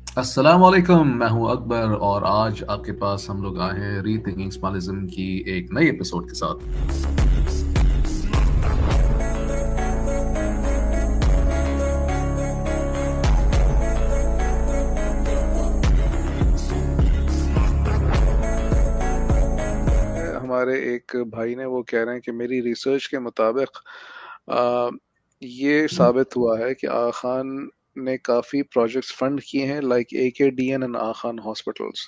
السلام علیکم، میں ہوں اکبر اور آج آپ کے پاس ہم لوگ آئے ہیں ری تھنکنگ اسمالزم کی ایک نئی ایپیسوڈ کے ساتھ۔ ہمارے ایک بھائی نے وہ کہہ رہے ہیں کہ میری ریسرچ کے مطابق یہ ثابت ہوا ہے کہ آغا خان نے کافی پروجیکٹس فنڈ کیے ہیں like A K D N and Aga Khan hospitals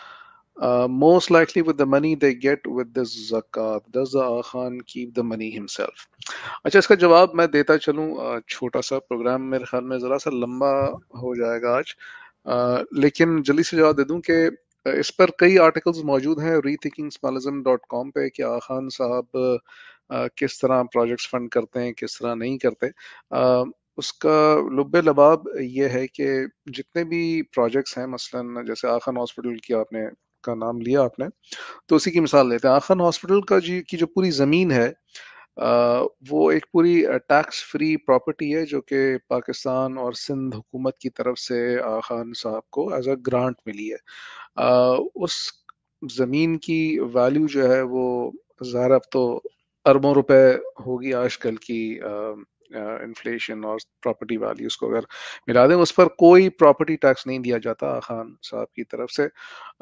most likely with the money they get with the zakat does the Aga Khan keep the money himself. اچھا، اس کا جواب میں دیتا چلوں۔ چھوٹا سا پروگرام میرے خیال میں ذرا سا لمبا ہو جائے گا آج، لیکن جلدی سے جواب دے دوں کہ اس پر کئی آرٹیکلز موجود ہیں ری تھنکنگ اسمالزم ڈاٹ کام پہ کہ آغا خان صاحب کس طرح پروجیکٹس فنڈ کرتے ہیں، کس طرح نہیں کرتے۔ اس کا لب لباب یہ ہے کہ جتنے بھی پروجیکٹس ہیں، مثلاً جیسے آغا خان ہاسپٹل کی آپ نے کا نام لیا آپ نے، تو اسی کی مثال لیتے ہیں۔ آغا خان ہاسپٹل کا کی جو پوری زمین ہے، وہ ایک پوری ٹیکس فری پراپرٹی ہے جو کہ پاکستان اور سندھ حکومت کی طرف سے آغا خان صاحب کو ایز اے گرانٹ ملی ہے۔ اس زمین کی ویلیو جو ہے وہ ظاہر اب تو اربوں روپے ہوگی آج کل کی انفلیشن اور پراپرٹی ویلیوز کو اگر ملا دیں، اس پر کوئی پراپرٹی ٹیکس نہیں دیا جاتا آغا خان صاحب کی طرف سے۔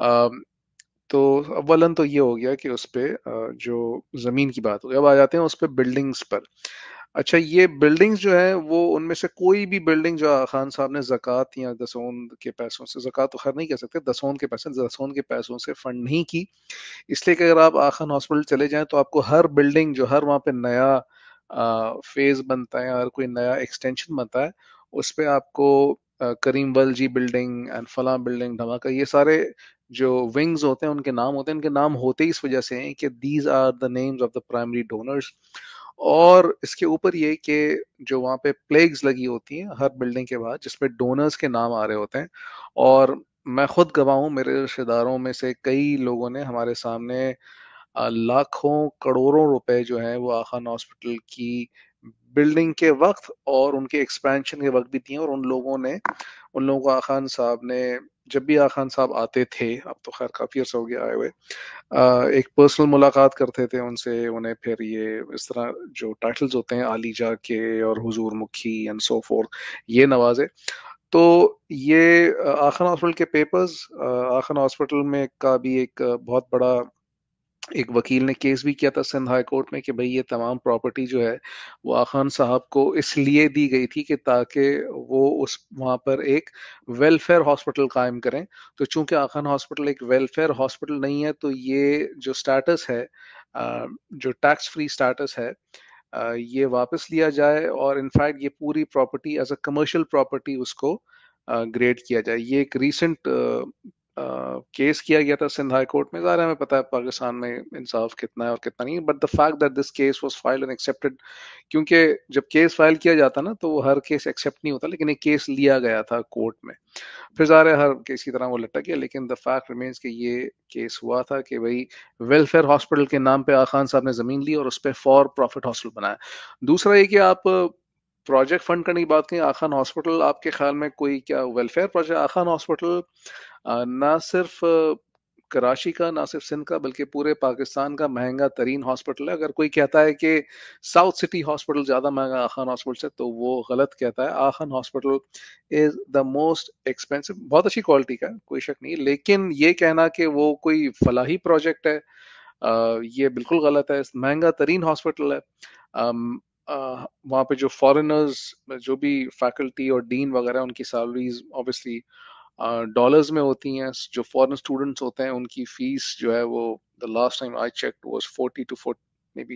تو اولن تو یہ ہو گیا کہ اس پہ جو زمین کی بات ہو گئی، اب آ جاتے ہیں اس پہ بلڈنگز پر۔ اچھا، یہ بلڈنگز جو ہیں وہ ان میں سے کوئی بھی بلڈنگ جو آغا خان صاحب نے زکوٰۃ یا دسون کے پیسوں سے، زکوٰۃ تو خیر نہیں کہہ سکتے، دسون کے پیسوں سے فنڈ نہیں کی، اس لیے کہ اگر آپ آغا خان ہاسپٹل چلے جائیں تو آپ کو ہر بلڈنگ جو ہر وہاں پہ نیا فیز بنتا ہے اور کوئی نیا ایکسٹینشن بنتا ہے، اس پہ آپ کو کریم ولجی بلڈنگ اینڈ فلاں بلڈنگ دھماکہ، یہ سارے جو ونگز ہوتے ہیں ان کے نام ہوتے ہیں۔ ان کے نام ہوتے ہی اس وجہ سے ہیں کہ these are the names of the primary donors. اور اس کے اوپر یہ کہ جو وہاں پہ پلیگز لگی ہوتی ہیں ہر بلڈنگ کے بعد جس پہ ڈونرز کے نام آ رہے ہوتے ہیں، اور میں خود گواہ ہوں، میرے رشتے داروں میں سے کئی لوگوں نے ہمارے سامنے لاکھوں کروڑوں روپے جو ہیں وہ آغا خان ہاسپٹل کی بلڈنگ کے وقت اور ان کے ایکسپینشن کے وقت بھی دیے، اور ان لوگوں کو آغا خان صاحب نے جب بھی آغا خان صاحب آتے تھے، اب تو خیر کافی عرصہ ہو گیا آئے ہوئے، ایک پرسنل ملاقات کرتے تھے ان سے، انہیں پھر یہ اس طرح جو ٹائٹلز ہوتے ہیں عالی جا کے اور حضور مکھی اینڈ سو فورتھ یہ نوازے۔ تو یہ آغا خان ہاسپٹل کے پیپرز، آغا خان ہاسپٹل میں کا بھی ایک بہت بڑا ایک وکیل نے کیس بھی کیا تھا سندھ ہائی کورٹ میں کہ بھئی یہ تمام پراپرٹی جو ہے وہ آغا خان صاحب کو اس لیے دی گئی تھی کہ تاکہ وہ اس وہاں پر ایک ویلفیئر ہاسپٹل قائم کریں۔ تو چونکہ آغا خان ہاسپٹل ایک ویلفیئر ہاسپٹل نہیں ہے، تو یہ جو سٹیٹس ہے، جو ٹیکس فری سٹیٹس ہے، یہ واپس لیا جائے، اور انفیکٹ یہ پوری property as a commercial property اس کو گریڈ کیا جائے۔ یہ ایک ریسنٹ کیس کیا گیا تھا سندھ ہائی کورٹ میں۔ ظاہر ہے ہمیں پتہ ہے پاکستان میں انصاف کتنا ہے اور کتنا نہیں، but the fact that this case was filed and accepted, کیونکہ جب کیس فائل کیا جاتا نا تو وہ ہر کیس ایکسیپٹ نہیں ہوتا، لیکن ایک کیس لیا گیا تھا کورٹ میں، پھر ظاہر ہے ہر کیس کی طرح وہ لٹک گیا، لیکن دا فیکٹ ریمینس کہ یہ کیس ہوا تھا کہ بھائی ویلفیئر ہاسپٹل کے نام پہ آغا خان صاحب نے زمین لی اور اس پہ فار پروفٹ ہاسپٹل بنایا۔ دوسرا یہ کہ آپ پروجیکٹ فنڈ کرنے کی بات کریں، آغا خان ہاسپٹل آپ کے خیال میں کوئی کیا welfare project? Aga Khan hospital نہ صرف کراچی کا، نہ صرف سندھ کا، بلکہ پورے پاکستان کا مہنگا ترین ہاسپٹل ہے۔ اگر کوئی کہتا ہے کہ ساؤتھ سٹی ہاسپٹل زیادہ مہنگا آغا خان ہاسپٹل سے، تو وہ غلط کہتا ہے۔ Aga Khan hospital is the most expensive, بہت اچھی کوالٹی کا ہے، کوئی شک نہیں، لیکن یہ کہنا کہ وہ کوئی فلاحی پروجیکٹ ہے، یہ بالکل غلط ہے۔ مہنگا ترین ہاسپٹل ہے۔ وہاں پہ جو فارنرز، جو بھی فیکلٹی اور ڈین وغیرہ، ان کی سیلریز اوبیسلی ڈالرز میں ہوتی ہیں۔ جو فورن اسٹوڈنٹس ہوتے ہیں ان کی فیس جو ہے وہ the last time I checked was 40 to 40 maybe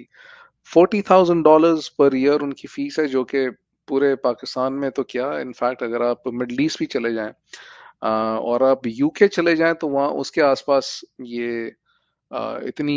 $40,000 per year ان کی فیس ہے، جو کہ پورے پاکستان میں تو کیا، انفیکٹ اگر آپ مڈل ایسٹ بھی چلے جائیں اور آپ یو کے چلے جائیں تو وہاں اس کے آس پاس یہ اتنی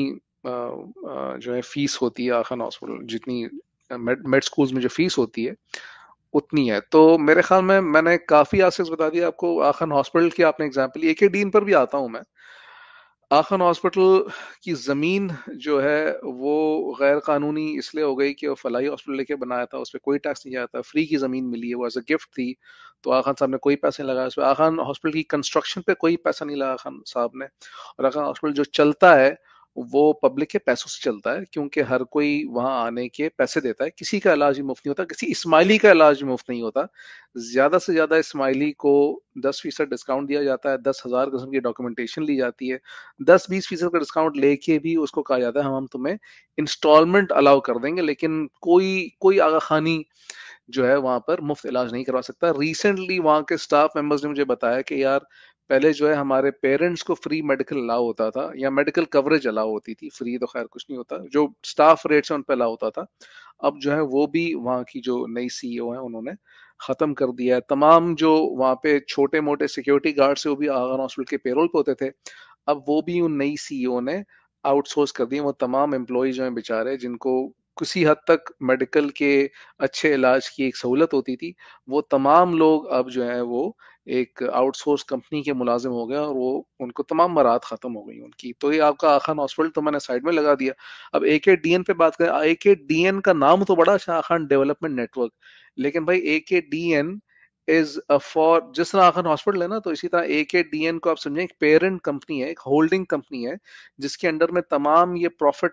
جو ہے فیس ہوتی ہے آغا خان ہاسپٹل، جتنی میڈ اسکولز میں جو فیس ہوتی ہے اتنی ہے۔ تو میرے خیال میں نے کافی آسکس بتا دیا آپ کو۔ آغا خان ہاسپٹل کی آپ نے اگزامپل، اے کے ڈین پر بھی آتا ہوں میں۔ آخان ہاسپٹل کی زمین جو ہے وہ غیر قانونی اس لیے ہو گئی کہ وہ فلاحی ہاسپٹل لے کے بنایا تھا، اس پہ کوئی ٹیکس نہیں جاتا، فری کی زمین ملی ہے، وہ ایز اے گفٹ تھی، تو آخان صاحب نے کوئی پیسے نہیں لگایا اس پہ. آخان ہاسپٹل کی کنسٹرکشن پہ کوئی پیسہ نہیں لگا خان صاحب نے. اور آخان ہاسپٹل جو چلتا ہے وہ پبلک کے پیسوں سے چلتا ہے، کیونکہ ہر کوئی وہاں آنے کے پیسے دیتا ہے. کسی کا علاج بھی مفت نہیں ہوتا، کسی اسماعیلی کا علاج بھی مفت نہیں ہوتا. زیادہ سے زیادہ اسماعیلی کو 10% ڈسکاؤنٹ دیا جاتا ہے، 10,000 قسم کی ڈاکومنٹیشن لی جاتی ہے. 10-20% کا ڈسکاؤنٹ لے کے بھی اس کو کہا جاتا ہے ہم تمہیں انسٹالمنٹ الاؤ کر دیں گے، لیکن کوئی آغا خانی جو ہے وہاں پر مفت علاج نہیں کروا سکتا. ریسنٹلی وہاں کے اسٹاف ممبرز نے مجھے بتایا کہ یار پہلے جو ہے ہمارے پیرنٹس کو فری میڈیکل الاؤ ہوتا تھا، یا میڈیکل کوریج الاؤ ہوتی تھی، فری تو خیر کچھ نہیں ہوتا، جو اسٹاف ریٹس ہیں ان پہ الاؤ ہوتا تھا. اب جو ہے وہ بھی وہاں کی جو نئی سی ای او ہے انہوں نے ختم کر دیا ہے. تمام جو وہاں پہ چھوٹے موٹے سیکیورٹی گارڈ سے وہ بھی آغا ہاسپٹل کے پیرول پہ ہوتے تھے، اب وہ بھی ان نئی سی ای او نے آؤٹ سورس کر دیے. وہ تمام امپلائی جو ہیں بیچارے، جن کو کسی حد تک میڈیکل کے اچھے علاج کی ایک سہولت ہوتی تھی، وہ تمام لوگ اب جو ہیں وہ ایک آؤٹ سورس کمپنی کے ملازم ہو گئے، اور وہ ان کو تمام مراد ختم ہو گئی ان کی. تو یہ آپ کا آخان ہاسپٹل تو میں نے سائڈ میں لگا دیا. اب اے کے ڈی این پہ بات کریں. اے کے ڈی این کا نام تو بڑا اچھا، آخان ڈیولپمنٹ نیٹ ورک، لیکن بھائی اے K D N is for, جس طرح آخان ہاسپٹل ہے نا، تو اسی طرح اے کے ڈی این کو آپ سمجھیں ایک پیرنٹ کمپنی ہے، ایک ہولڈنگ کمپنی ہے، جس کے انڈر میں تمام یہ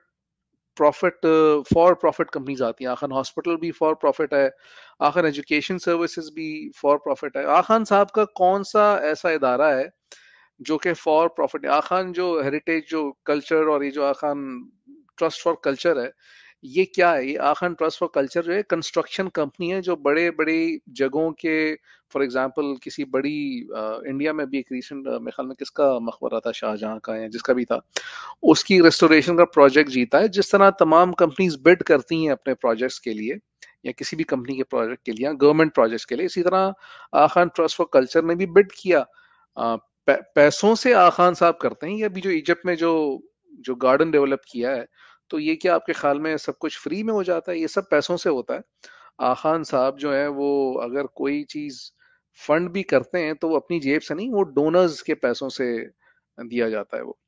پروفٹ فار پروفٹ کمپنیز آتی ہیں. آخان ہاسپٹل بھی فار پروفٹ ہے، آخان ایجوکیشن سروسز بھی فار پروفٹ ہے. آخان صاحب کا کون سا ایسا ادارہ ہے جو کہ فار پروفٹ ہے؟ آخان جو ہیریٹیج جو کلچر، اور یہ جو آخان ٹرسٹ فار کلچر ہے، یہ کیا ہے؟ یہ آخان ٹرسٹ فار کلچر جو ہے کنسٹرکشن کمپنی ہے، جو بڑے بڑی جگہوں کے، فار ایگزامپل کسی بڑی انڈیا میں بھی ایک ریسنٹ میرے خیال میں کس کا مقبرہ تھا، شاہجہاں کا یا جس کا بھی تھا، اس کی ریسٹوریشن کا پروجیکٹ جیتا ہے. جس طرح تمام کمپنیز بڈ کرتی ہیں اپنے پروجیکٹس کے لیے، یا کسی بھی کمپنی کے پروجیکٹ کے لیے، گورنمنٹ پروجیکٹس کے لیے، اسی طرح آخان ٹرسٹ فار کلچر نے بھی بڈ کیا. پیسوں سے آخان صاحب کرتے ہیں. یہ ابھی جو ایجپٹ میں جو گارڈن ڈیولپ کیا ہے، تو یہ کیا آپ کے خیال میں سب کچھ فری میں ہو جاتا ہے؟ یہ سب پیسوں سے ہوتا ہے. آخان صاحب جو ہے وہ اگر کوئی چیز فنڈ بھی کرتے ہیں تو وہ اپنی جیب سے نہیں، وہ ڈونرز کے پیسوں سے دیا جاتا ہے وہ.